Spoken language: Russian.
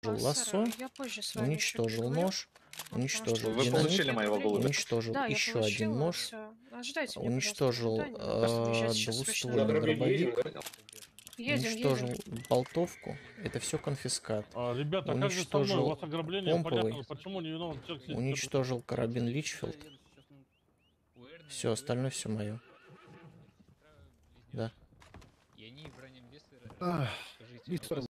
лассо, сэр, я позже с вами еще уничтожил поговорю. нож, уничтожил Вы динамит, получили моего голубя? уничтожил Да, я еще один получила, нож, все. Ожидайте меня, пожалуйста, в уничтожил ожидании. Мне просто выезжать сейчас срочно надо. двуствольный дробовик, Едем, уничтожил едем. болтовку. Это все конфискат. Ребята, а как же со мной? У Уничтожил вас ограбление, помповый, понятно, почему не виноват человек сидит? уничтожил карабин Личфилд. Все, остальное все мое. Да. Мистер